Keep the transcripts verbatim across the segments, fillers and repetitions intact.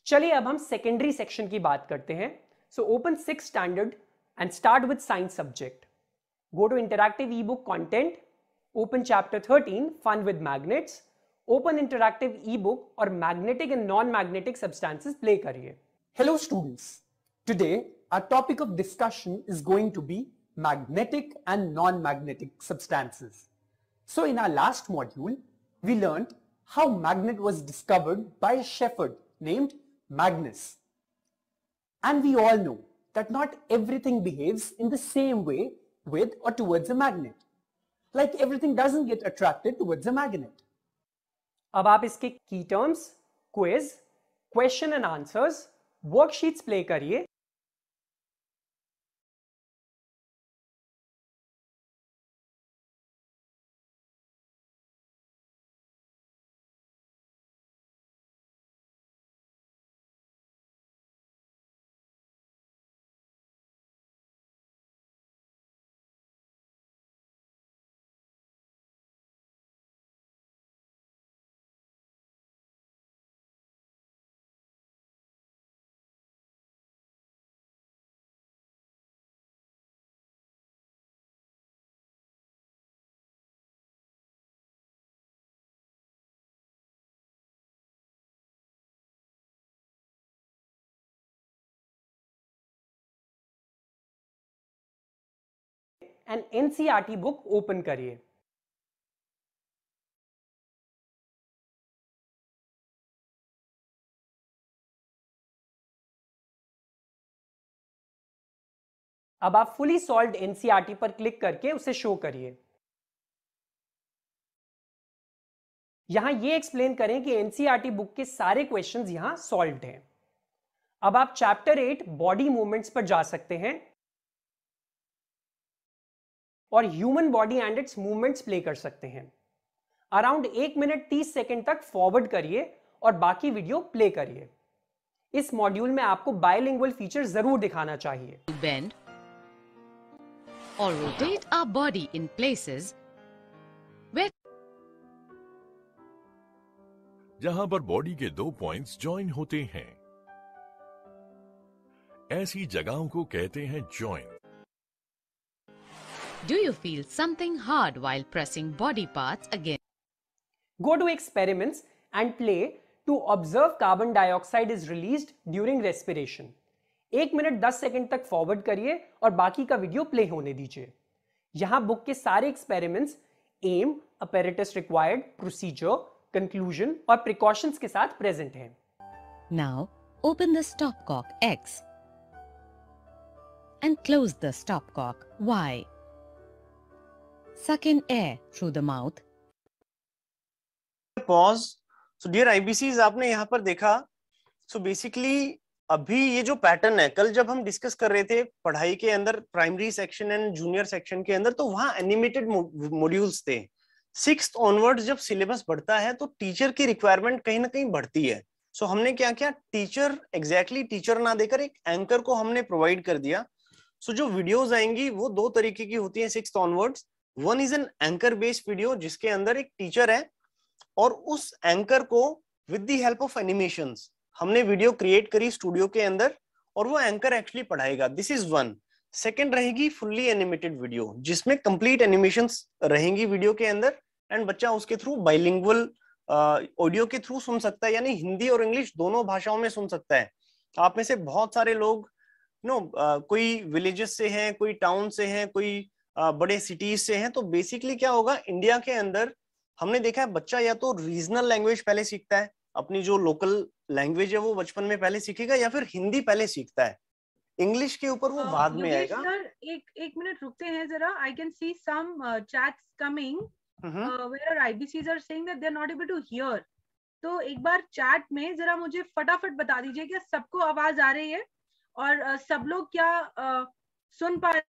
चलिए अब हम सेकेंडरी सेक्शन की बात करते हैं. So open six standard and start with science subject. Go to interactive e book content. Open chapter thirteen fun with magnets. Open interactive e book और magnetic and non magnetic substances play करिए. Hello students. Today our topic of discussion is going to be magnetic and non-magnetic substances. So in our last module we learned how magnet was discovered by a shepherd named Magnus. And we all know that not everything behaves in the same way with or towards a magnet. Like everything doesn't get attracted towards a magnet. अब आप इसके की terms, quiz, question and answers, worksheets play करिए. And NCERT book open करिए. अब आप fully solved NCERT पर click करके उसे शो करिए. यहां ये एक्सप्लेन करें कि एनसीईआरटी बुक के सारे क्वेश्चंस यहां सॉल्व्ड हैं. अब आप चैप्टर एट बॉडी मूवमेंट्स पर जा सकते हैं और human body and its movements play कर सकते हैं. अराउंड एक मिनट तीस सेकेंड तक फॉरवर्ड करिए और बाकी वीडियो प्ले करिए. इस मॉड्यूल में आपको बायलिंगुअल फीचर जरूर दिखाना चाहिए. Bend or rotate our body in places where जहां पर बॉडी के दो पॉइंट्स जॉइन होते हैं, ऐसी जगहों को कहते हैं joint. do you feel something hard while pressing body parts again? Go to experiments and play to observe carbon dioxide is released during respiration. एक मिनट दस सेकंड तक फॉरवर्ड करिए और बाकी का वीडियो प्ले होने दीजिए. यहां बुक के सारे experiments aim, apparatus required, procedure, conclusion और प्रिकॉशंस के साथ प्रेजेंट हैं. Now open the stopcock X and close the stopcock Y. Suck in air through the mouth. Pause. So dear I B Cs, आपने यहाँ पर देखा. So basically अभी ये जो पैटर्न है, कल जब हम डिस्कस कर रहे थे पढ़ाई के अंदर primary section and junior section के अंदर, तो वहाँ एनिमेटेड मॉड्यूल्स थे. सिक्स्थ ऑनवर्ड्स जब सिलेबस बढ़ता है तो टीचर की रिक्वायरमेंट कहीं ना कहीं बढ़ती है. सो so, हमने क्या किया, टीचर एग्जैक्टली टीचर ना देकर एक एंकर को हमने प्रोवाइड कर दिया. सो so, जो वीडियोस आएंगी वो दो तरीके की होती है sixth onwards. One is an anchor based video जिसके अंदर एक टीचर है और उस एंकर को with the help of animations हमने वीडियो क्रिएट करी स्टूडियो के अंदर और वो एंकर एक्चुअली पढ़ाएगा. This is one. सेकंड रहेगी फुल्ली एनिमेटेड वीडियो जिसमें कंप्लीट एनिमेशंस रहेंगी वीडियो के अंदर एंड बच्चा उसके थ्रू बाइलिंगुअल ऑडियो के थ्रू सुन सकता है, यानी हिंदी और इंग्लिश दोनों भाषाओं में सुन सकता है. आप में से बहुत सारे लोग नो uh, कोई विलेजेस से हैं, कोई टाउन से हैं, कोई uh, बड़े सिटीज से हैं. तो बेसिकली क्या होगा, इंडिया के अंदर हमने देखा है बच्चा या तो रीजनल लैंग्वेज पहले सीखता है, अपनी जो लोकल लैंग्वेज है वो बचपन में पहले सीखेगा, या फिर हिंदी पहले सीखता है. इंग्लिश के ऊपर वो बाद में आएगा. सर एक एक मिनट रुकते हैं जरा. I can see some chats coming where I B Cs are saying that they are not able to hear. तो एक बार चैट में जरा मुझे फटाफट बता दीजिए कि सबको आवाज आ रही है और uh, सब लोग क्या uh, सुन पा रहे.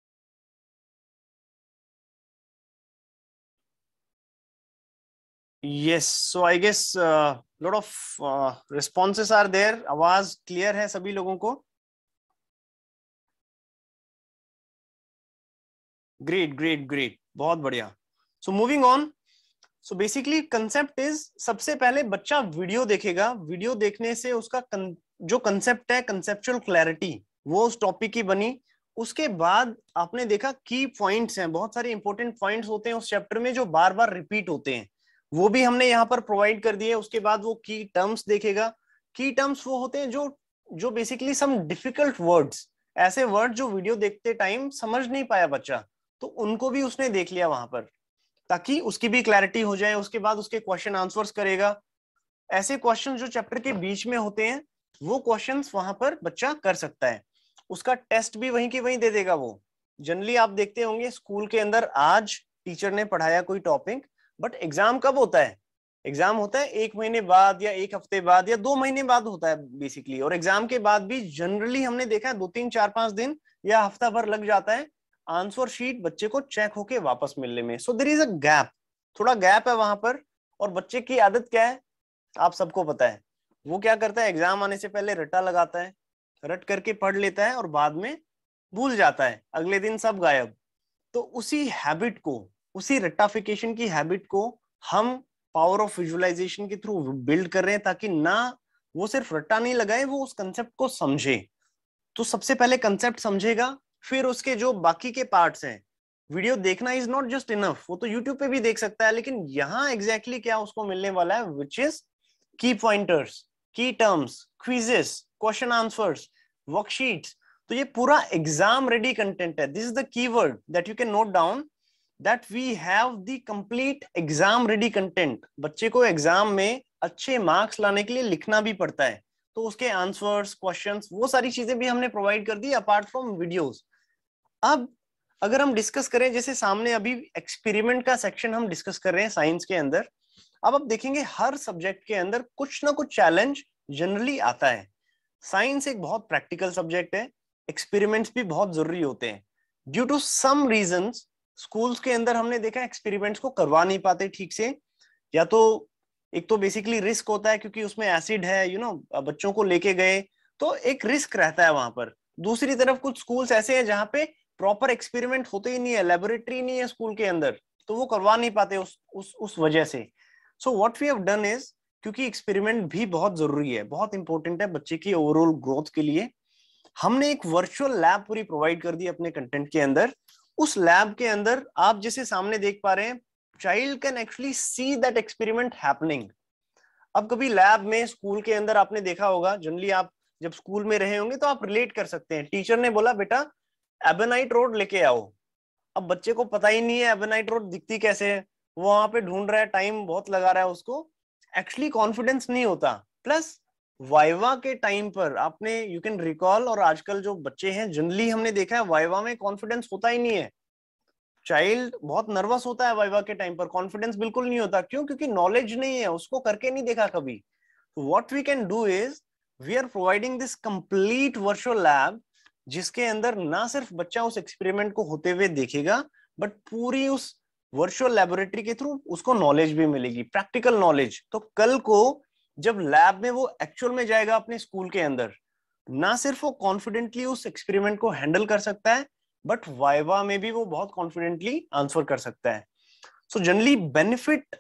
Yes, so I guess uh, lot of uh, responses are there. आवाज क्लियर है सभी लोगों को? Great, great, great. बहुत बढ़िया. So moving on, so basically concept is, सबसे पहले बच्चा वीडियो देखेगा, वीडियो देखने से उसका कन, जो कंसेप्ट है, कंसेप्चुअल क्लैरिटी वो उस टॉपिक की बनी। उसके बाद आपने देखा की पॉइंट्स हैं, बहुत सारे इंपॉर्टेंट पॉइंट्स होते हैं उस चैप्टर में जो बार बार रिपीट होते हैं, वो भी हमने यहाँ पर प्रोवाइड कर दिए। उसके बाद वो की टर्म्स देखेगा। की टर्म्स वो होते हैं जो जो बेसिकली सम डिफिकल्ट वर्ड्स, ऐसे वर्ड जो वीडियो देखते टाइम समझ नहीं पाया बच्चा, तो उनको भी उसने देख लिया वहां पर, ताकि उसकी भी क्लैरिटी हो जाए। उसके बाद उसके क्वेश्चन आंसर्स करेगा। ऐसे क्वेश्चन जो चैप्टर के बीच में होते हैं वो क्वेश्चंस वहां पर बच्चा कर सकता है। उसका टेस्ट भी वहीं की वहीं दे देगा वो। जनरली आप देखते होंगे स्कूल के अंदर आज टीचर ने पढ़ाया कोई टॉपिक, बट एग्जाम कब होता है? एग्जाम होता है एक महीने बाद या एक हफ्ते बाद या दो महीने बाद होता है बेसिकली। और एग्जाम के बाद भी जनरली हमने देखा है दो तीन चार पांच दिन या हफ्ता भर लग जाता है आंसर शीट बच्चे को चेक होके वापस मिलने में। So there is a gap, थोड़ा गैप है वहां पर। और बच्चे की आदत क्या है आप सबको पता है, वो क्या करता है, एग्जाम आने से पहले रट्टा लगाता है, रट करके पढ़ लेता है और बाद में भूल जाता है, अगले दिन सब गायब। तो उसी हैबिट को, उसी रट्टाफिकेशन की हैबिट को हम पावर ऑफ विजुअलाइजेशन के थ्रू बिल्ड कर रहे हैं, ताकि ना वो सिर्फ रट्टा नहीं लगाए, वो उस कंसेप्ट को समझे। तो सबसे पहले कंसेप्ट समझेगा, फिर उसके जो बाकी के पार्ट्स हैं, वीडियो देखना इज नॉट जस्ट इनफ, वो तो यूट्यूब पे भी देख सकता है, लेकिन यहाँ एग्जैक्टली exactly क्या उसको मिलने वाला है, which is key pointers, key terms, quizzes, question answers, worksheets. तो ये पूरा एग्जाम रेडी कंटेंट है। This is the keyword that you can note down, that we have the complete exam ready content. बच्चे को एग्जाम में अच्छे marks लाने के लिए लिखना भी पड़ता है, तो उसके आंसर्स, क्वेश्चंस, वो सारी चीजें भी हमने प्रोवाइड कर दी अपार्ट फ्रॉम वीडियोस। अब अगर हम डिस्कस करें, जैसे सामने अभी एक्सपेरिमेंट का सेक्शन हम डिस्कस कर रहे हैं साइंस के अंदर। अब आप देखेंगे हर सब्जेक्ट के अंदर कुछ ना कुछ चैलेंज जनरली आता है। साइंस एक बहुत प्रैक्टिकल सब्जेक्ट है, एक्सपेरिमेंट्स भी बहुत जरूरी होते हैं। Due to some reasons schools के अंदर हमने देखा एक्सपेरिमेंट्स को करवा नहीं पाते ठीक से, या तो एक तो बेसिकली रिस्क होता है क्योंकि उसमें एसिड है, यू नो, बच्चों को लेके गए तो एक रिस्क रहता है वहां पर। दूसरी तरफ कुछ स्कूल्स ऐसे हैं जहां पे प्रॉपर एक्सपेरिमेंट होते ही नहीं है, लेबोरेटरी नहीं है स्कूल के अंदर, तो वो करवा नहीं पाते उस उस उस वजह से। So what we have done is, क्योंकि एक्सपेरिमेंट भी बहुत जरूरी है, बहुत इंपॉर्टेंट है बच्चे की ओवरऑल ग्रोथ के लिए, हमने एक वर्चुअल लैब पूरी प्रोवाइड कर दी अपने कंटेंट के अंदर। उस लैब के अंदर आप जैसे सामने देख पा रहे हैं, child can actually see that experiment happening. अब कभी लैब में स्कूल के अंदर आपने देखा होगा, जनरली आप जब स्कूल में रहे होंगे तो आप रिलेट कर सकते हैं, टीचर ने बोला बेटा एबेनाइट रोड लेके आओ। अब बच्चे को पता ही नहीं है एबेनाइट रोड दिखती कैसे है, वो वहां पे ढूंढ रहा है, टाइम बहुत लगा रहा है उसको, एक्चुअली कॉन्फिडेंस नहीं होता। प्लस वाइवा के टाइम पर आपने, यू कैन रिकॉल, और आजकल जो बच्चे हैं जनरली हमने देखा है वाइवा में कॉन्फिडेंस होता ही नहीं है, चाइल्ड बहुत नर्वस होता है वाइवा के टाइम पर, कॉन्फिडेंस बिल्कुल नहीं होता। क्यों? क्योंकि नॉलेज नहीं है, उसको करके नहीं देखा कभी। What we can do is, we are providing this complete virtual lab, जिसके अंदर ना सिर्फ बच्चा उस एक्सपेरिमेंट को होते हुए देखेगा, बट पूरी उस वर्चुअल लेबोरेटरी के थ्रू उसको नॉलेज भी मिलेगी, प्रैक्टिकल नॉलेज। तो कल को जब लैब में वो एक्चुअल में जाएगा अपने स्कूल के अंदर, ना सिर्फ वो कॉन्फिडेंटली उस एक्सपेरिमेंट को हैंडल कर सकता है, बट वाइवा में भी वो बहुत कॉन्फिडेंटली आंसर कर सकता है। सो जनरली बेनिफिट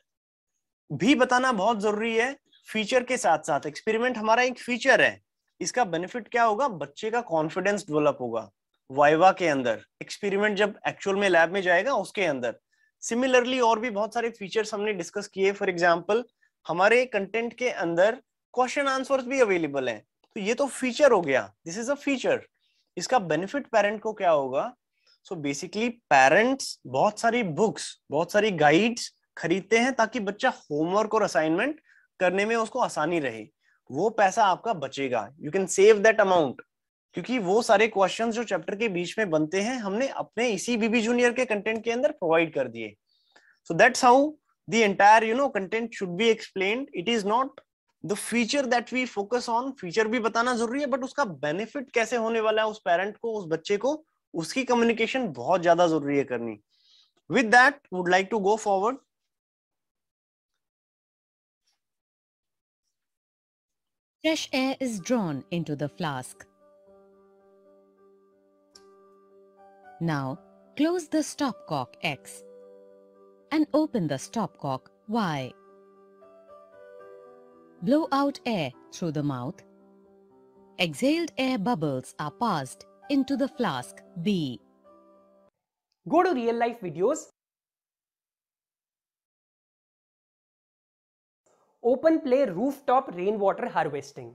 भी बताना बहुत जरूरी है, फीचर के साथ साथ। एक्सपेरिमेंट हमारा एक फीचर है, इसका बेनिफिट क्या होगा, बच्चे का कॉन्फिडेंस डेवलप होगा वाइवा के अंदर, एक्सपेरिमेंट जब एक्चुअल में लैब में जाएगा उसके अंदर। सिमिलरली और भी बहुत सारे फीचर्स हमने डिस्कस किए। फॉर एग्जांपल हमारे कंटेंट के अंदर क्वेश्चन आंसर्स भी अवेलेबल हैं, तो ये तो फीचर हो गया, दिस इज अ फीचर। इसका बेनिफिट पेरेंट को क्या होगा, सो बेसिकली पेरेंट्स बहुत सारी बुक्स, बहुत सारी गाइड्स खरीदते हैं ताकि बच्चा होमवर्क और असाइनमेंट करने में उसको आसानी रहे, वो पैसा आपका बचेगा, you can save that amount, क्योंकि वो सारे क्वेश्चंस जो चैप्टर के बीच में बनते हैं हमने अपने इसी बीबी जूनियर के कंटेंट के अंदर प्रोवाइड कर दिए। So that's how the entire you know content should be explained. It is not the feature that we focus on, feature भी बताना जरूरी है, बट उसका बेनिफिट कैसे होने वाला है उस पेरेंट को, उस बच्चे को, उसकी कम्युनिकेशन बहुत ज्यादा जरूरी है करनी। With that would like to go forward. Fresh air is drawn into the flask. Now, close the stopcock X and open the stopcock Y. Blow out air through the mouth. Exhaled air bubbles are passed into the flask B. Go to real life videos. Open play rooftop rainwater harvesting.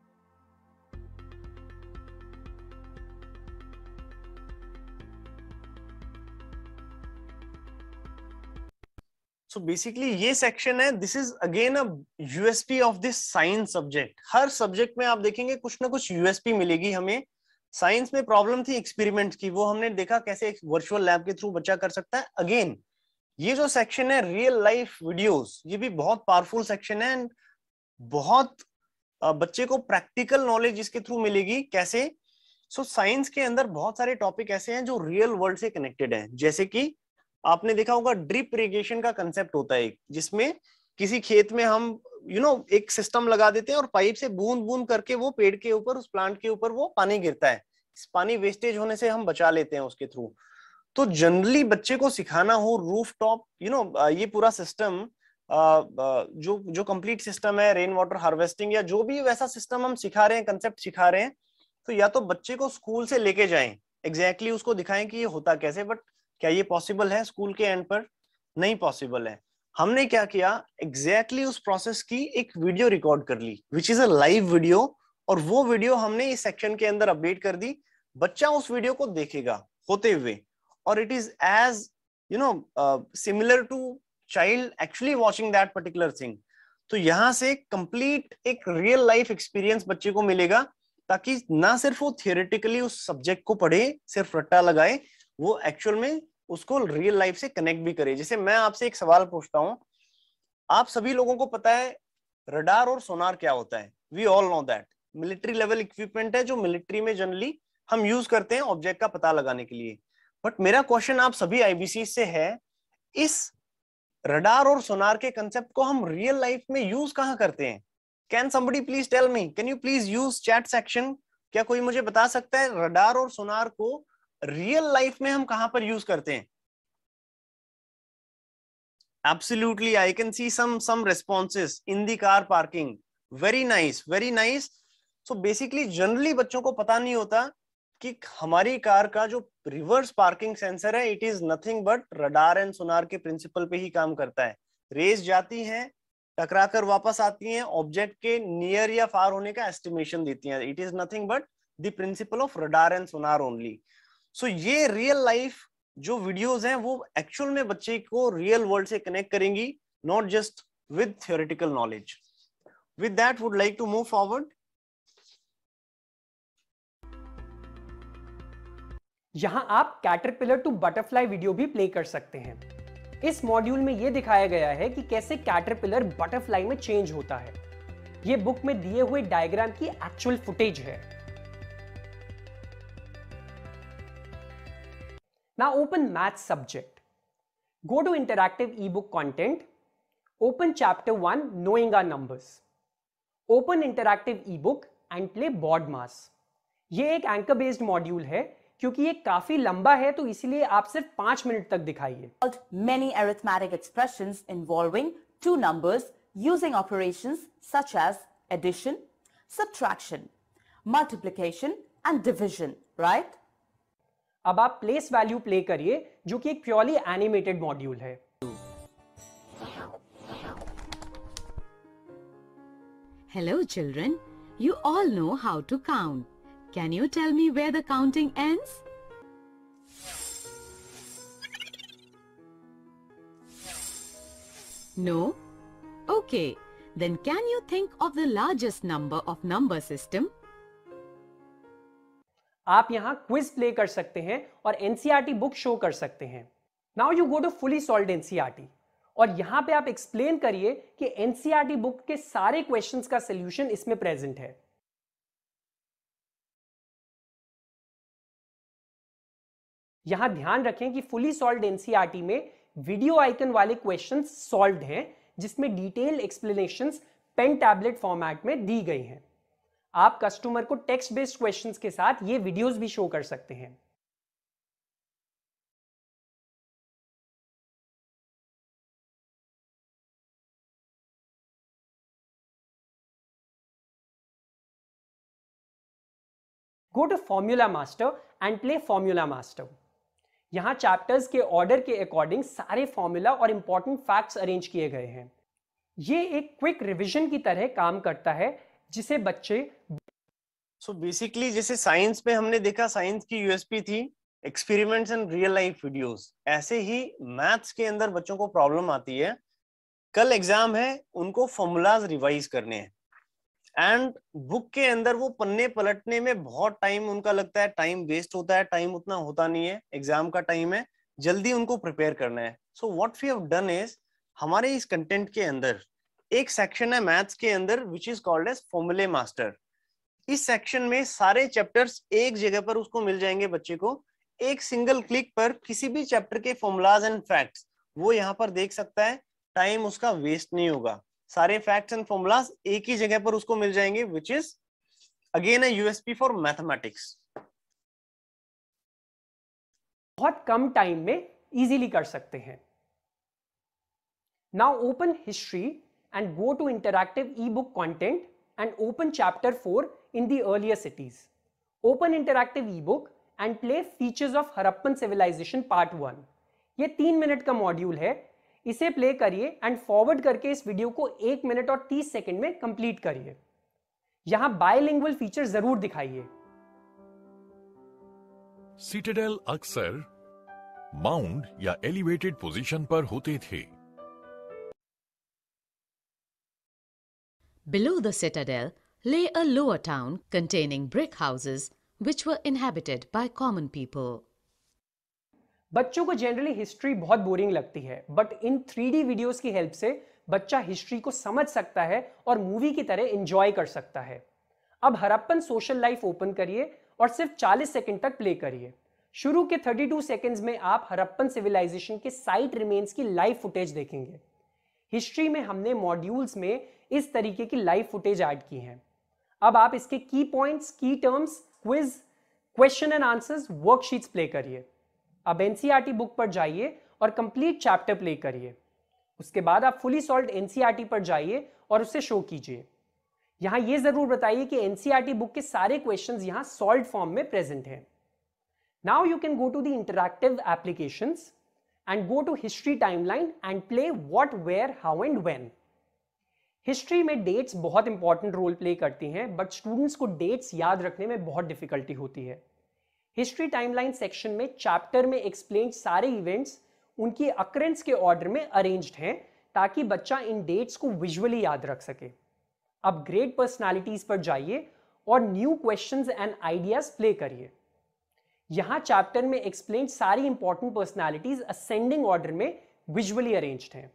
So basically ये section है, this is again a USP of this science subject. हर subject में आप देखेंगे कुछ ना कुछ USP मिलेगी हमें। साइंस में प्रॉब्लम थी एक्सपेरिमेंट की, वो हमने देखा कैसे एक वर्चुअल लैब के थ्रू बच्चा कर सकता है। अगेन ये जो सेक्शन है रियल लाइफ वीडियोस, ये भी बहुत पावरफुल सेक्शन है एंड बहुत बच्चे को प्रैक्टिकल नॉलेज इसके थ्रू मिलेगी। कैसे? सो so, साइंस के अंदर बहुत सारे टॉपिक ऐसे हैं जो रियल वर्ल्ड से कनेक्टेड हैं। जैसे कि आपने देखा होगा ड्रिप इरिगेशन का कंसेप्ट होता है, जिसमें किसी खेत में हम यू you नो know, एक सिस्टम लगा देते हैं और पाइप से बूंद बूंद करके वो पेड़ के ऊपर, उस प्लांट के ऊपर वो पानी गिरता है। इस पानी वेस्टेज होने से हम बचा लेते हैं उसके थ्रू। तो जनरली बच्चे को सिखाना हो रूफ टॉप यू नो ये पूरा सिस्टम, जो जो कंप्लीट सिस्टम है रेन वाटर हार्वेस्टिंग या जो भी वैसा सिस्टम हम सिखा रहे हैं, कंसेप्ट सिखा रहे हैं, तो या तो बच्चे को स्कूल से लेके जाएं, एग्जैक्टली exactly उसको दिखाएं कि ये होता कैसे। बट क्या ये पॉसिबल है स्कूल के एंड पर? नहीं पॉसिबल है। हमने क्या किया, एग्जैक्टली exactly उस प्रोसेस की एक वीडियो रिकॉर्ड कर ली, which is a live video, और वो वीडियो हमने इस सेक्शन के अंदर अपडेट कर दी। बच्चा उस वीडियो को देखेगा होते हुए, और it is as you know similar to child actually watching that particular thing. तो यहां से कंप्लीट एक रियल लाइफ एक्सपीरियंस बच्चे को मिलेगा, ताकि ना सिर्फ वो थियोरेटिकली उस सब्जेक्ट को पढ़े, सिर्फ रट्टा लगाए, वो एक्चुअल में उसको रियल लाइफ से कनेक्ट भी करे। जैसे मैं आपसे एक सवाल पूछता हूं, आप सभी लोगों को पता है रडार और सोनार क्या होता है? We all know that. Military level equipment है जो मिलिट्री में जनरली हम यूज करते हैं ऑब्जेक्ट का पता लगाने के लिए। बट मेरा क्वेश्चन आप सभी आईबीसी से है, इस रडार और सोनार के कंसेप्ट को हम रियल लाइफ में यूज कहां करते हैं? Can somebody please tell me, can you please use chat section? क्या कोई मुझे बता सकता है रडार और सोनार को रियल लाइफ में हम कहां पर यूज करते हैं? Absolutely, I can see some some responses in the car parking. Very nice, very nice. So basically, generally बच्चों को पता नहीं होता कि हमारी कार का जो रिवर्स पार्किंग सेंसर है, it is nothing but radar and sonar के प्रिंसिपल पे ही काम करता है। रेस जाती हैं, टकरा कर वापस आती हैं, ऑब्जेक्ट के नियर या फार होने का एस्टिमेशन देती हैं। It is nothing but the principle of radar and sonar only. So ये रियल लाइफ जो वीडियोस हैं वो एक्चुअल में बच्चे को रियल वर्ल्ड से कनेक्ट करेंगी, not just with theoretical knowledge. With that would like to move forward. यहां आप कैटरपिलर टू बटरफ्लाई वीडियो भी प्ले कर सकते हैं। इस मॉड्यूल में यह दिखाया गया है कि कैसे कैटरपिलर बटरफ्लाई में चेंज होता है। यह बुक में दिए हुए डायग्राम की एक्चुअल फुटेज है। Now open math subject. Go to interactive ebook content. Open chapter one, knowing our numbers. Open interactive ebook and play board mass. ये एक एंकर बेस्ड मॉड्यूल है, क्योंकि ये काफी लंबा है तो इसलिए आप सिर्फ पांच मिनट तक दिखाइए। Many arithmetic expressions involving two numbers using operations such as addition, subtraction, multiplication and division, right? अब आप प्लेस वैल्यू प्ले करिए, जो कि एक प्योरली एनिमेटेड मॉड्यूल है। Hello children, you all know how to count. Can you tell me where the counting ends? No? Okay, then can you think of the largest number of number system? आप यहां quiz play कर सकते हैं और NCERT book show कर सकते हैं। Now you go to fully solved NCERT, और यहां पे आप एक्सप्लेन करिए कि एनसीईआरटी बुक के सारे क्वेश्चंस का सॉल्यूशन इसमें प्रेजेंट है। यहां ध्यान रखें कि फुली सॉल्व्ड एनसीईआरटी में वीडियो आइकन वाले क्वेश्चंस सॉल्व्ड हैं, जिसमें detail explanations pen tablet format में दी गई हैं। आप कस्टमर को टेक्स्ट बेस्ड क्वेश्चंस के साथ ये वीडियोस भी शो कर सकते हैं। Go to formula master and play formula master. यहाँ चैप्टर्स के ऑर्डर के अकॉर्डिंग सारे फॉर्मूला और इंपॉर्टेंट फैक्ट्स अरेंज किए गए हैं। ये एक क्विक रिवीजन की तरह काम करता है जिसे बच्चे सो बेसिकली जैसे साइंस में हमने देखा साइंस की यूएसपी थी experiments and real life videos, ऐसे ही मैथ्स के अंदर बच्चों को प्रॉब्लम आती है, कल एग्जाम है, उनको फॉर्मूलाज रिवाइज करने हैं एंड बुक के अंदर वो पन्ने पलटने में बहुत टाइम उनका लगता है, टाइम वेस्ट होता है, टाइम उतना होता नहीं है, एग्जाम का टाइम है, जल्दी उनको प्रिपेयर करना है। So what we have done is, हमारे इस कंटेंट के अंदर एक सेक्शन है मैथ्स के अंदर विच इज कॉल्ड एज फॉर्मूले मास्टर। इस सेक्शन में सारे चैप्टर्स एक जगह पर उसको मिल जाएंगे बच्चे को, एक सिंगल क्लिक पर किसी भी चैप्टर के फॉर्मूलाज एंड फैक्ट्स वो यहाँ पर देख सकता है, टाइम उसका वेस्ट नहीं होगा, सारे फैक्ट्स एंड फॉर्मूलाज एक ही जगह पर उसको मिल जाएंगे, which is again a USP for mathematics. बहुत कम टाइम में इजीली कर सकते हैं। Now open history and go to interactive e book content and open chapter four in the earlier cities. Open interactive e book and play features of Harappan civilisation part one. ये तीन minute का module है, इसे play करिए and forward करके इस video को एक मिनट और तीस सेकंड में कंप्लीट करिए। यहां बायलिंगुअल फीचर जरूर दिखाइए। सिटाडेल अक्सर माउंट या एलिवेटेड पोजीशन पर होते थे। Below the citadel lay a lower town containing brick houses which were inhabited by common people. बच्चों को जनरली हिस्ट्री बहुत बोरिंग लगती है, but in three D videos की हेल्प से बच्चा हिस्ट्री को समझ सकता है और मूवी की तरह एंजॉय कर सकता है। अब हड़प्पन सोशल लाइफ ओपन करिए और सिर्फ चालीस सेकंड तक प्ले करिए। शुरू के बत्तीस सेकंड्स में आप हड़प्पन सिविलाइजेशन के साइट रिमेन्स की लाइव फुटेज देखेंगे। हिस्ट्री में हमने मॉड्यूल्स में इस तरीके की लाइव फुटेज ऐड की है। अब आप इसके key points, key terms, quiz, question and answers, worksheets play करिए। अब एनसीईआरटी बुक पर जाइए और कंप्लीट चैप्टर प्ले करिए। उसके बाद आप फुली सॉल्व्ड एनसीईआरटी पर जाइए और उसे शो कीजिए। यहां यह जरूर बताइए कि एनसीईआरटी बुक के सारे क्वेश्चंस यहां सॉल्व्ड फॉर्म में प्रेजेंट हैं। Now you can go to the interactive applications and go to history timeline and play what, where, how and when. History में डेट्स बहुत इंपॉर्टेंट रोल प्ले करती हैं, but students को dates याद रखने में बहुत डिफिकल्टी होती है। हिस्ट्री टाइमलाइन सेक्शन में चैप्टर में एक्सप्लेन सारे इवेंट्स उनकी अकरेंस के ऑर्डर में अरेंज्ड हैं ताकि बच्चा इन डेट्स को विजुअली याद रख सके। अब ग्रेट पर्सनालिटीज पर जाइए और new questions and ideas play करिए। यहां चैप्टर में एक्सप्लेन सारी इंपॉर्टेंट पर्सनालिटीज असेंडिंग ऑर्डर में विजुअली अरेंज्ड हैं।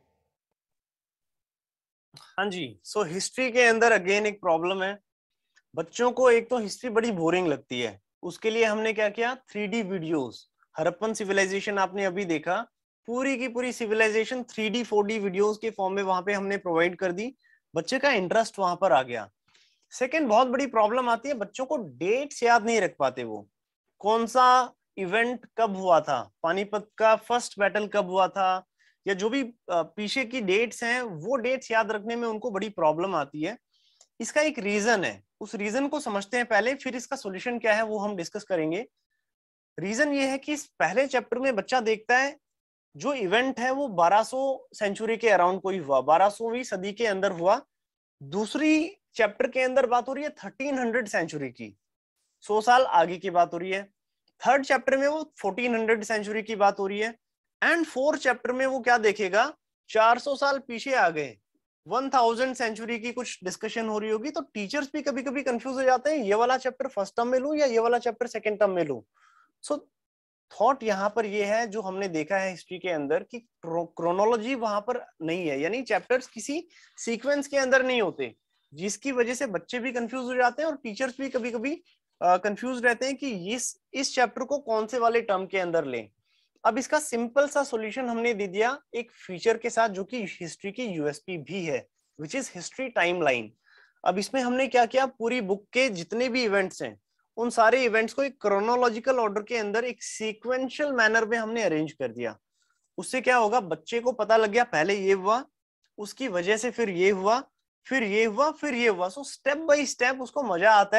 हाँ जी, सो so हिस्ट्री के अंदर अगेन एक प्रॉब्लम है, बच्चों को एक तो हिस्ट्री बड़ी बोरिंग लगती है, उसके लिए हमने क्या किया, three D videos. Harappan civilisation आपने अभी देखा, पूरी की पूरी civilisation three D four D videos के फॉर्म में वहां पे हमने प्रोवाइड कर दी, बच्चे का इंटरेस्ट वहां पर आ गया। सेकेंड बहुत बड़ी प्रॉब्लम आती है, बच्चों को डेट्स याद नहीं रख पाते, वो कौन सा इवेंट कब हुआ था, पानीपत का फर्स्ट बैटल कब हुआ था, या जो भी पीछे की डेट्स हैं वो डेट्स याद रखने में उनको बड़ी प्रॉब्लम आती है। इसका एक रीजन है, उस रीजन को समझते हैं पहले, फिर इसका सॉल्यूशन क्या है वो हम डिस्कस करेंगे। रीजन ये है कि इस पहले चैप्टर में बच्चा देखता है जो इवेंट है वो बारह सौ सेंचुरी के अराउंड कोई हुआ, बारह सौवीं सदी के अंदर हुआ। दूसरी चैप्टर के अंदर बात हो रही है थर्टीन हंड्रेड सेंचुरी की, सौ साल आगे की बात हो रही है। थर्ड चैप्टर में वो फोर्टीन हंड्रेड सेंचुरी की बात हो रही है। एंड फोर्थ चैप्टर में वो क्या देखेगा, चार सौ साल पीछे आ गए, वन थाउजेंड सेंचुरी की कुछ डिस्कशन हो रही होगी। तो टीचर्स भी कभी कभी कंफ्यूज हो जाते हैं, ये वाला चैप्टर फर्स्ट टर्म में लूं या ये वाला चैप्टर सेकंड टर्म में लूं। सो थॉट यहाँ पर ये है, जो हमने देखा है हिस्ट्री के अंदर, कि क्रोनोलॉजी वहां पर नहीं है, यानी चैप्टर्स किसी सीक्वेंस के अंदर नहीं होते, जिसकी वजह से बच्चे भी कंफ्यूज हो जाते हैं और टीचर्स भी कभी कभी कंफ्यूज रहते हैं कि इस इस चैप्टर को कौन से वाले टर्म के अंदर लें। अब इसका सिंपल सा सॉल्यूशन हमने दे दिया एक फीचर के साथ, जो कि हिस्ट्री की यूएसपी भी है, विच इज हिस्ट्री टाइमलाइन। अब इसमें हमने क्या किया, पूरी बुक के जितने भी इवेंट्स हैं उन सारे इवेंट्स को एक क्रोनोलॉजिकल ऑर्डर के अंदर एक सीक्वेंशियल मैनर में हमने अरेंज कर दिया। उससे क्या होगा, बच्चे को पता लग गया पहले ये हुआ, उसकी वजह से फिर ये हुआ, फिर ये हुआ, फिर ये हुआ। सो स्टेप बाय स्टेप उसको मजा आता है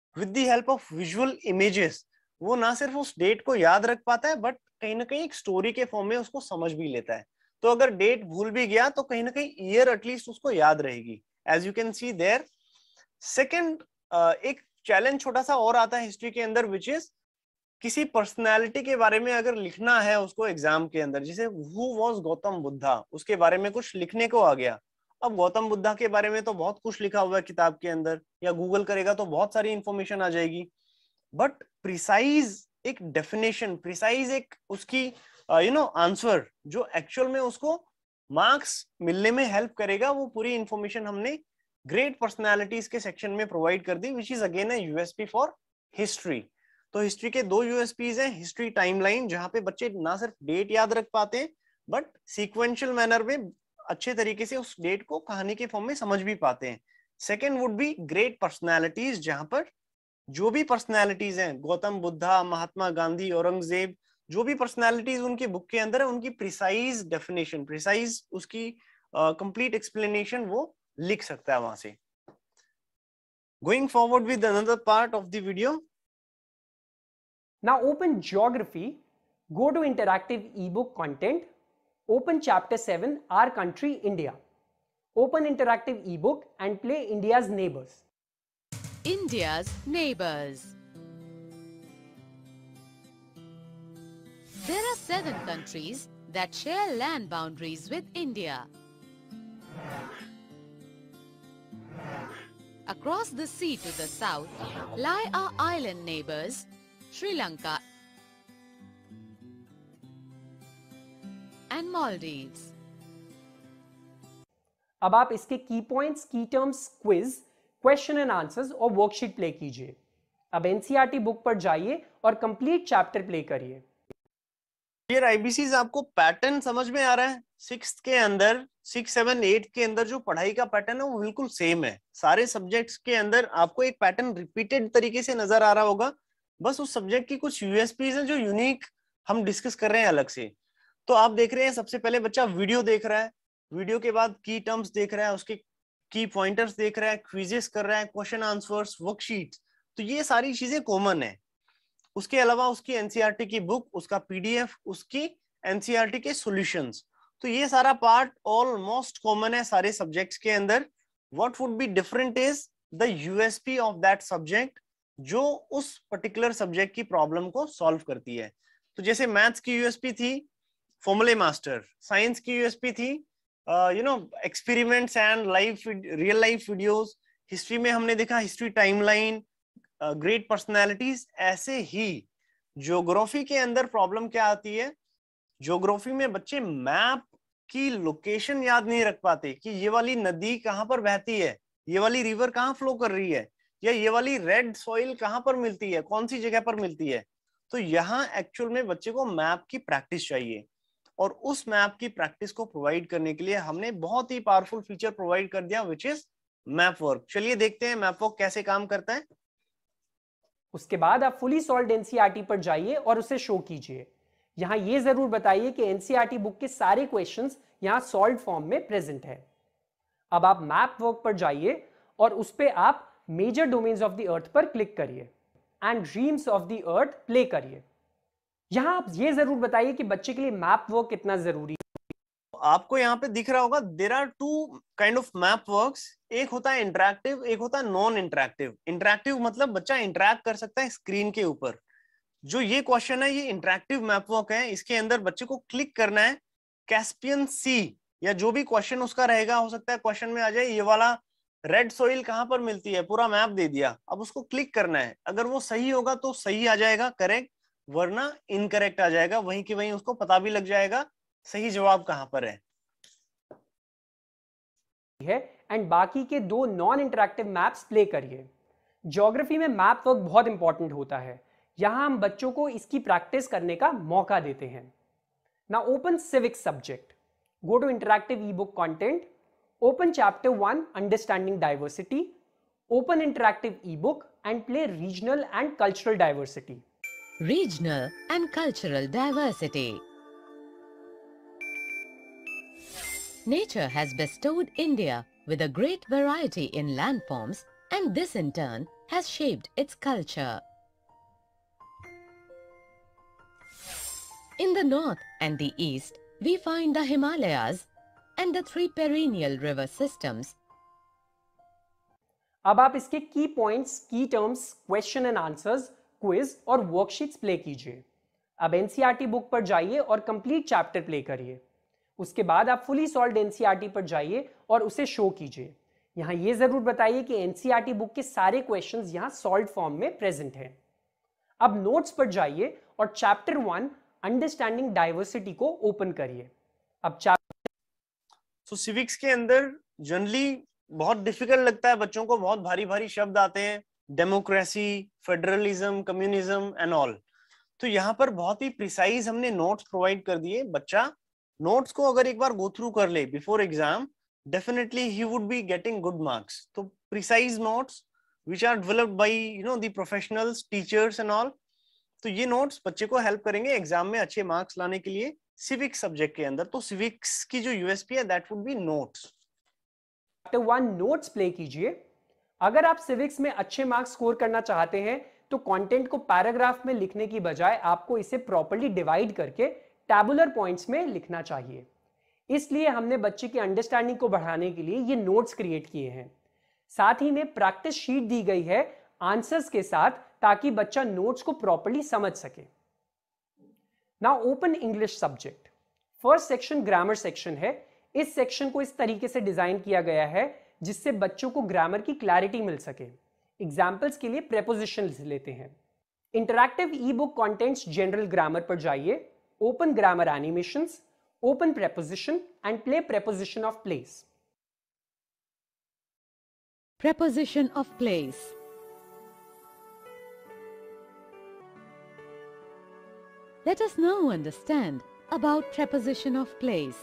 with the help of visual images वो ना सिर्फ उस डेट को याद रख पाता है बट कहीं ना कहीं एक स्टोरी के फॉर्म में उसको समझ भी लेता है. तो अगर डेट भूल भी गया तो कहीं ना कहीं ईयर एटलीस्ट उसको याद रहेगी. As you can see there. Second, एक चैलेंज छोटा सा और आता है हिस्ट्री के अंदर, विच इज किसी पर्सनैलिटी के बारे में अगर लिखना है उसको एग्जाम के अंदर, जैसे हु वाज गौतम बुद्धा, उसके बारे में कुछ लिखने को आ गया. अब गौतम बुद्धा के बारे में तो बहुत कुछ लिखा हुआ है किताब के अंदर, या गूगल करेगा तो बहुत सारी इंफॉर्मेशन आ जाएगी, बट प्रिसाइज एक डेफिनेशन, प्रिसाइज एक उसकी यू नो आंसर जो एक्चुअल में उसको मार्क्स मिलने में हेल्प करेगा, वो पूरी इंफॉर्मेशन हमने ग्रेट पर्सनैलिटीज के सेक्शन में प्रोवाइड कर दी, which is again a USP for history. तो हिस्ट्री के दो यूएसपीज हैं. हिस्ट्री टाइमलाइन, जहां पे बच्चे ना सिर्फ डेट याद रख पाते हैं बट सीक्वेंशियल मैनर में अच्छे तरीके से उस डेट को कहानी के फॉर्म में समझ भी पाते हैं. Second would be great personalities, जहां पर जो भी पर्सनैलिटीज हैं, गौतम बुद्धा, महात्मा गांधी, औरंगजेब, जो भी पर्सनैलिटीज उनके बुक के अंदर है, उनकी प्रिसाइज डेफिनेशन, प्रिसाइज उसकी कंप्लीट uh, एक्सप्लेनेशन वो लिख सकता है वहां से. Going forward with another part of the video. Now open geography, go to interactive ebook content, open chapter seven, Our Country, India. Open interactive ebook and play India's Neighbors. India's neighbors. There are seven countries that share land boundaries with India. Across the sea to the south lie our island neighbors, Sri Lanka and Maldives. अब आप इसके key points, key terms, quiz, question and answers और worksheet play कीजिए. अब NCERT book पर जाइए और complete chapter play करिए. डियर आईबीसीज, आपको पैटर्न समझ में आ रहा है? सिक्स्थ के अंदर, सिक्स सेवन एट के अंदर जो पढ़ाई का पैटर्न है वो बिल्कुल सेम है. सारे सब्जेक्ट्स के अंदर आपको एक पैटर्न रिपीटेड तरीके से नजर आ रहा होगा. बस उस सब्जेक्ट की कुछ यूएसपीज हैं जो यूनिक हम डिस्कस कर रहे हैं अलग से. तो आप देख रहे हैं, सबसे पहले बच्चा वीडियो देख रहा है, वीडियो के बाद की टर्म्स देख रहा है, उसके की पॉइंटर्स देख रहा है, क्विजेस कर रहा है, क्वेश्चन आंसर्स, वर्कशीट्स. तो ये सारी चीजें कॉमन है. उसके अलावा उसकी एनसीईआरटी की बुक, उसका पीडीएफ, उसकी एनसीईआरटी के सॉल्यूशंस, तो ये सारा पार्ट ऑलमोस्ट कॉमन है सारे सब्जेक्ट्स के अंदर. What would be different is the USP of that subject, जो उस पर्टिकुलर सब्जेक्ट की प्रॉब्लम को सॉल्व करती है. तो जैसे मैथ्स की यूएसपी थी फॉर्मूले मास्टर, साइंस की यूएसपी थी you know experiments and live real life videos, history में हमने देखा हिस्ट्री टाइमलाइन, ग्रेट पर्सनैलिटीज. ऐसे ही ज्योग्राफी के अंदर प्रॉब्लम क्या आती है, ज्योग्राफी में बच्चे मैप की लोकेशन याद नहीं रख पाते कि ये वाली नदी कहाँ पर बहती है, ये वाली रिवर कहाँ फ्लो कर रही है, या ये वाली रेड सॉइल कहाँ पर मिलती है, कौन सी जगह पर मिलती है. तो यहाँ एक्चुअल में बच्चे को मैप की प्रैक्टिस चाहिए, और उस मैप की प्रैक्टिस को प्रोवाइड करने के लिए हमने बहुत ही पावरफुल फीचर प्रोवाइड कर दिया, विच इज मैप वर्क. चलिए देखते हैं मैप वर्क कैसे काम करता है. उसके बाद आप फुली सॉल्व्ड एनसीईआरटी पर जाइए और उसे शो कीजिए. यहाँ ये जरूर बताइए कि एनसीईआरटी बुक के सारे क्वेश्चंस यहाँ सॉल्व्ड फॉर्म में प्रेजेंट है. अब आप मैप वर्क पर जाइए और उस पे आप major domains of the earth पर क्लिक करिए and dreams of the earth play करिए. यहां आप ये जरूर बताइए कि बच्चे के लिए मैप वर्क कितना जरूरी है. आपको यहाँ पे दिख रहा होगा there are two kind of map works. एक होता है इंटरैक्टिव, एक होता है नॉन इंटरैक्टिव. इंटरैक्टिव मतलब बच्चा इंटरैक्ट कर सकता है स्क्रीन के ऊपर. जो ये क्वेश्चन है ये इंटरैक्टिव मैप वर्क है. इसके अंदर बच्चे को क्लिक करना है कैस्पियन सी, या जो भी क्वेश्चन उसका रहेगा, हो सकता है क्वेश्चन में आ जाए ये वाला रेड सॉइल कहां पर मिलती है, पूरा मैप दे दिया. अब उसको क्लिक करना है. अगर वो सही होगा तो सही आ जाएगा, करेक्ट, वरना इनकरेक्ट आ जाएगा. वहीं की वहीं उसको पता भी लग जाएगा सही जवाब कहां पर है. एंड बाकी के दो नॉन इंटरैक्टिव मैप्स प्ले करिए. ज्योग्राफी में मैप वर्क बहुत इंपॉर्टेंट होता है. यहां हम बच्चों को इसकी प्रैक्टिस करने का मौका देते हैं. Now open civics subject, go to interactive e book content, open chapter one, understanding diversity, open interactive ebook and play regional and cultural diversity. Regional and cultural diversity. Nature has bestowed India with a great variety in landforms, and this in turn has shaped its culture. In the north and the east, we find the Himalayas and the three perennial river systems. अब आप इसके key points, key terms, question and answers, quiz और worksheets play कीजिए. अब NCERT book पर जाइए और complete chapter play करिए. उसके बाद आप फुली सॉल्व्ड एनसीईआरटी पर जाइए और उसे शो कीजिए. यहाँ ये जरूर बताइए कि एनसीईआरटी बुक के सारे क्वेश्चंस यहाँ सॉल्व्ड फॉर्म में प्रेजेंट हैं. अब नोट्स पर जाइए और चैप्टर वन अंडरस्टैंडिंग डाइवर्सिटी को ओपन करिए. अब चैप्टर सो सिविक्स के अंदर जनरली बहुत डिफिकल्ट लगता है बच्चों को, बहुत भारी भारी शब्द आते हैं, democracy, federalism, communism and all. तो यहाँ पर बहुत ही प्रिसाइज हमने नोट्स प्रोवाइड कर दिए. बच्चा नोट्स को अगर एक बार गो थ्रू कर ले before exam, definitely he would be getting good marks. तो precise notes which are developed by you know the professionals, teachers and all. तो ये नोट्स बच्चे को हेल्प करेंगे एग्जाम में अच्छे मार्क्स लाने के लिए सिविक्स सब्जेक्ट के अंदर. तो सिविक्स की जो यूएसपी है that would be notes. Chapter one notes play कीजिए. अगर आप सिविक्स में अच्छे मार्क्स स्कोर करना चाहते हैं तो कंटेंट को पैराग्राफ में लिखने की बजाय आपको इसे प्रॉपर्ली डिवाइड करके टैबुलर पॉइंट्स में लिखना चाहिए. इसलिए हमने बच्चे की अंडरस्टैंडिंग को बढ़ाने के लिए ये नोट्स क्रिएट किए हैं. साथ ही में प्रैक्टिस शीट दी गई है आंसर्स के साथ, ताकि बच्चा नोट्स को प्रॉपर्ली समझ सके. Now open English subject. First section grammar section है. इस सेक्शन को इस तरीके से डिजाइन किया गया है जिससे बच्चों को ग्रामर की क्लैरिटी मिल सके. एग्जाम्पल्स के लिए प्रेपोजिशंस लेते हैं. Interactive e book contents general grammar पर जाइए. Open grammar animations, open preposition and play preposition of place. Preposition of place. Let us now understand about preposition of place.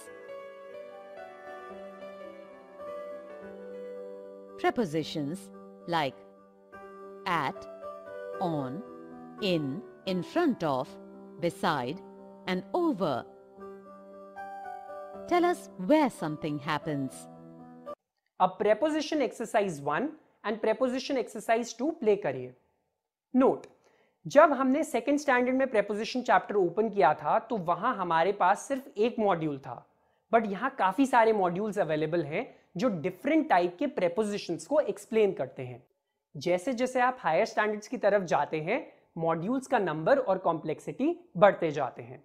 Prepositions like at, on, in, in front of, beside, and over tell us where something happens. अब preposition exercise one and preposition exercise two play करिए. Note, जब हमने second standard में preposition chapter open किया था तो वहां हमारे पास सिर्फ एक मॉड्यूल था, बट यहाँ काफी सारे मॉड्यूल्स अवेलेबल हैं जो डिफरेंट टाइप के prepositions को एक्सप्लेन करते हैं. जैसे जैसे आप हायर स्टैंडर्ड्स की तरफ जाते हैं, मॉड्यूल्स का नंबर और कॉम्प्लेक्सिटी बढ़ते जाते हैं.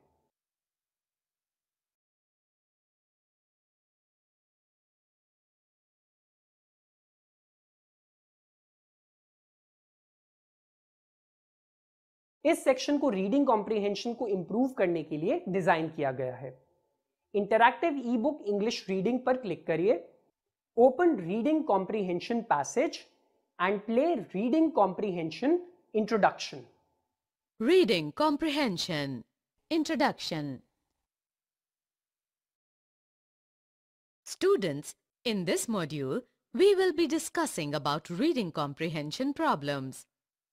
इस सेक्शन को रीडिंग कॉम्प्रिहेंशन को इंप्रूव करने के लिए डिजाइन किया गया है. Interactive e book English reading पर क्लिक करिए. Open reading comprehension passage and play reading comprehension introduction. Reading comprehension. Introduction. Students, in this module, we will be discussing about reading comprehension problems.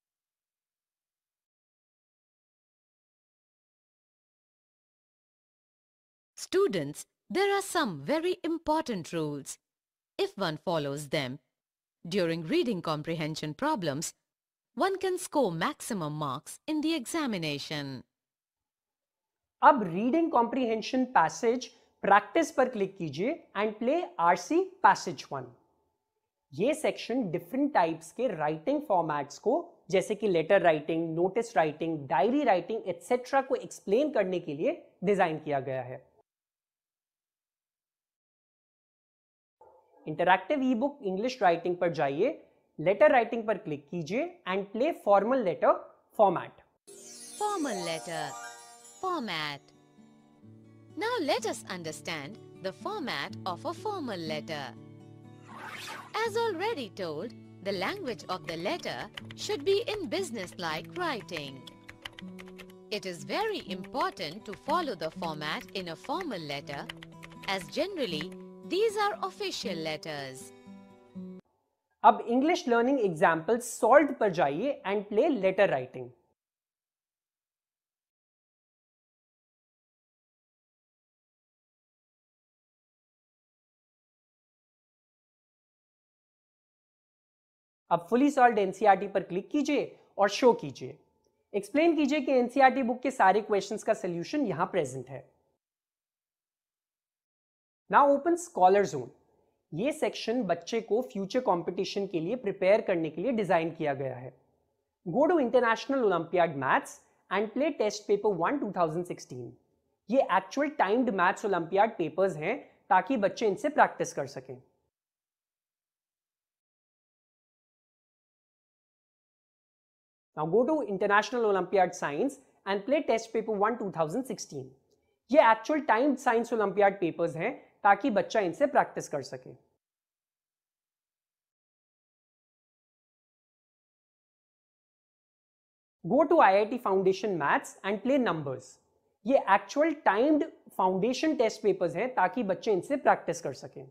Students, there are some very important rules. If one follows them, during reading comprehension problems, one can score maximum marks in the examination. अब reading comprehension passage practice पर click कीजिए and play RC passage one. ये section different types के writing formats को, जैसे कि letter writing, notice writing, diary writing etcetera को explain करने के लिए डिजाइन किया गया है. Interactive e book English writing पर जाइए, लेटर राइटिंग पर क्लिक कीजिए and play formal letter format. Formal letter format. Now let us understand the format of a formal letter. As already told, the language of the letter should be in business-like writing. It is very important to follow the format in a formal letter, as generally these are official letters. अब English learning examples solve पर जाइए and play letter writing. अब fully solved NCERT पर click कीजिए और show कीजिए। Explain कीजिए कि एनसीईआरटी बुक के सारे क्वेश्चंस का सॉल्यूशन यहां प्रेजेंट है। Now open scholar zone. ये सेक्शन बच्चे को फ्यूचर कंपटीशन के लिए प्रिपेयर करने के लिए डिजाइन किया गया है। Go to international olympiad maths and play test paper one two thousand sixteen. ये actual timed maths olympiad papers हैं ताकि बच्चे इनसे प्रैक्टिस कर सकें। Now go to International Olympiad Science and play test paper one two thousand sixteen. ये actual timed science olympiad papers हैं ताकि बच्चा इनसे प्रैक्टिस कर सके। Go to I I T foundation maths and play numbers. ये actual timed foundation test papers हैं ताकि बच्चे इनसे प्रैक्टिस कर सकें।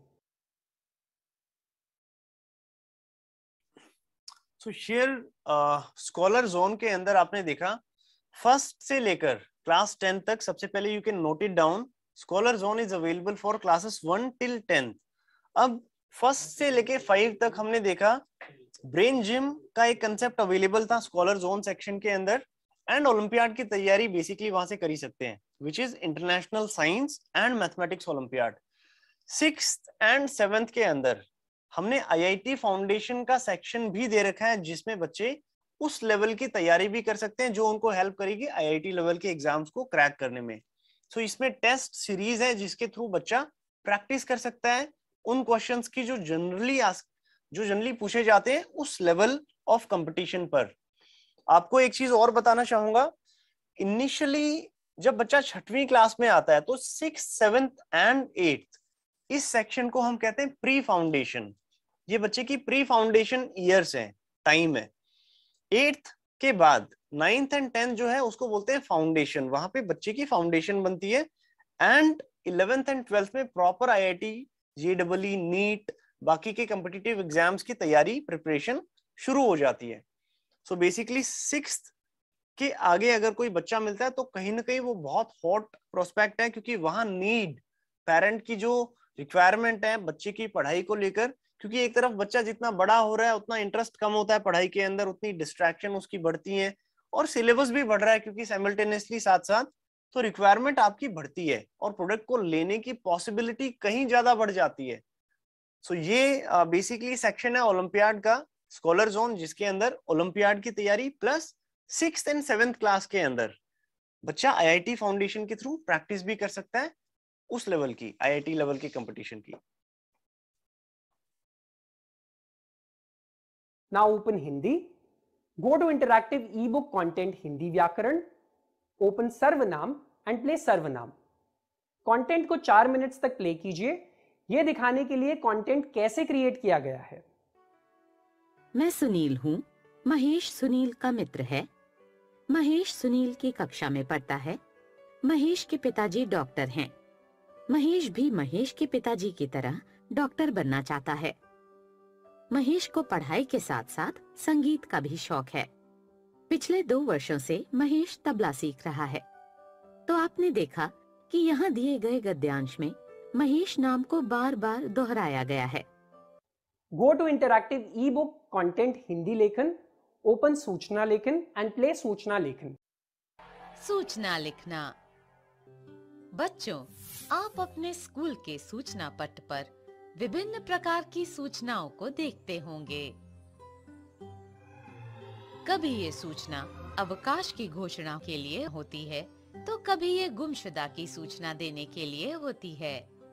सो शेयर स्कॉलर जोन के अंदर आपने देखा फर्स्ट से लेकर क्लास टेंथ तक, सबसे पहले you can note it down, scholar zone is available for classes one till tenth. अब फर्स्ट से लेके फाइव तक हमने देखा ब्रेन जिम का एक कंसेप्ट अवेलेबल था स्कॉलर जोन सेक्शन के अंदर, एंड ओलंपियाड की तैयारी बेसिकली वहां से कर ही सकते हैं, which is international science and mathematics olympiad. Sixth and seventh के अंदर हमने आई आई टी फाउंडेशन का सेक्शन भी दे रखा है जिसमें बच्चे उस लेवल की तैयारी भी कर सकते हैं जो उनको हेल्प करेगी आई आई टी लेवल के एग्जाम्स को क्रैक करने में। सो so, इसमें टेस्ट सीरीज है जिसके थ्रू बच्चा प्रैक्टिस कर सकता है उन क्वेश्चंस की जो जनरली जो जनरली पूछे जाते हैं उस लेवल ऑफ कंपटीशन पर। आपको एक चीज और बताना चाहूंगा, इनिशियली जब बच्चा छठवीं क्लास में आता है तो सिक्स सेवेंथ एंड एट्थ इस सेक्शन को हम कहते हैं प्री फाउंडेशन। ये बच्चे की प्री फाउंडेशन ईयर्स हैं, टाइम है। एट्थ के बाद नाइन्थ एंड टेंथ जो है उसको बोलते हैं फाउंडेशन, वहां पे बच्चे की फाउंडेशन बनती है। एंड इलेवेंथ एंड ट्वेल्थ में proper I I T, J double E, NEET, बाकी के कॉम्पिटिटिव एग्जाम्स की तैयारी प्रिपरेशन शुरू हो जाती है। सो बेसिकली सिक्स्थ के आगे अगर कोई बच्चा मिलता है तो कहीं ना कहीं वो बहुत हॉट प्रोस्पेक्ट है, क्योंकि वहां नीड पेरेंट की जो रिक्वायरमेंट है बच्चे की पढ़ाई को लेकर, क्योंकि एक तरफ बच्चा जितना बड़ा हो रहा है उतना इंटरेस्ट कम होता है पढ़ाई के अंदर, उतनी डिस्ट्रैक्शन उसकी बढ़ती है और सिलेबस भी बढ़ रहा है क्योंकि साइमल्टेनियसली साथ साथ, तो रिक्वायरमेंट आपकी बढ़ती है और प्रोडक्ट को लेने की पॉसिबिलिटी कहीं ज्यादा बढ़ जाती है। सो so ये बेसिकली uh, सेक्शन है ओलंपियाड का स्कॉलर जोन, जिसके अंदर ओलंपियाड की तैयारी plus sixth and seventh class के अंदर बच्चा आई आई टी फाउंडेशन के थ्रू प्रैक्टिस भी कर सकता है उस लेवल की, आई आई टी लेवल की कंपटीशन की। Now open Hindi. Go to interactive e book content Hindi व्याकरण, ओपन सर्वनाम एंड प्ले सर्वनाम। कंटेंट को चार मिनट्स तक प्ले कीजिए, यह दिखाने के लिए कंटेंट कैसे क्रिएट किया गया है। मैं सुनील हूँ, महेश सुनील का मित्र है। महेश सुनील की कक्षा में पढ़ता है। महेश के पिताजी डॉक्टर हैं। महेश भी महेश के पिताजी की तरह डॉक्टर बनना चाहता है। महेश को पढ़ाई के साथ साथ संगीत का भी शौक है। पिछले दो वर्षों से महेश तबला सीख रहा है। तो आपने देखा कि यहाँ दिए गए गद्यांश में महेश नाम को बार बार दोहराया गया है। Go to interactive e book content Hindi लेखन, ओपन सूचना लेखन एंड प्ले सूचना लेखन। सूचना लिखना। बच्चों, आप अपने स्कूल के सूचना पट पर विभिन्न प्रकार की सूचनाओं को देखते होंगे। कभी ये सूचना अवकाश की घोषणा के लिए होती है तो कभी ये गुमशुदा की सूचना देने के लिए होती है।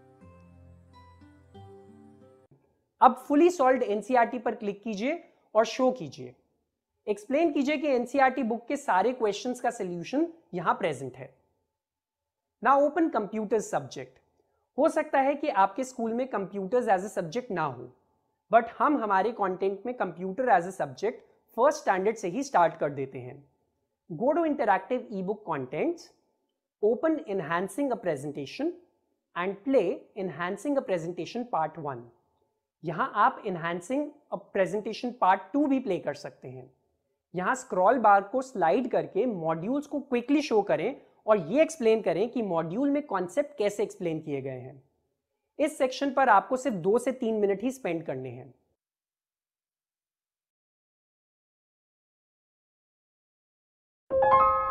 अब फुली सॉल्व्ड एनसीईआरटी पर क्लिक कीजिए और शो कीजिए। एक्सप्लेन कीजिए कि एनसीईआरटी बुक के सारे क्वेश्चंस का सॉल्यूशन यहां प्रेजेंट है। Now open computers subject. हो सकता है कि आपके स्कूल में कंप्यूटर्स एज ए सब्जेक्ट ना हो, बट हम हमारे कंटेंट में computer as a subject first standard से ही स्टार्ट कर देते हैं। Go to interactive e book contents, open enhancing a presentation and play enhancing a presentation part one. यहां आप enhancing a presentation part two भी प्ले कर सकते हैं। यहां स्क्रॉल बार को स्लाइड करके मॉड्यूल्स को क्विकली शो करें और ये एक्सप्लेन करें कि मॉड्यूल में कॉन्सेप्ट कैसे एक्सप्लेन किए गए हैं। इस सेक्शन पर आपको सिर्फ दो से तीन मिनट ही स्पेंड करने हैं। Bye.